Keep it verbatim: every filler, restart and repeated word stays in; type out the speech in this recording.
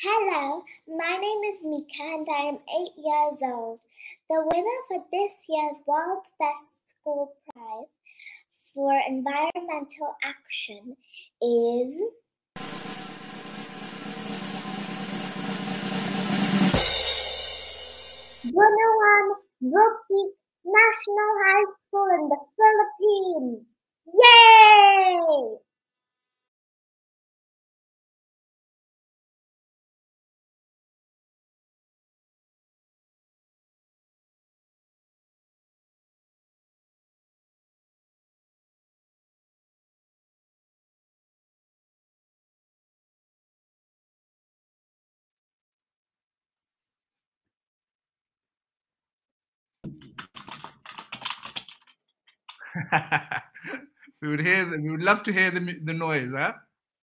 Hello, my name is Mika and I am eight years old. The winner for this year's World's Best School Prize for Environmental Action is Bonuan Buquig National High School in the Philippines. Yay! we would hear. The, we would love to hear the the noise, huh?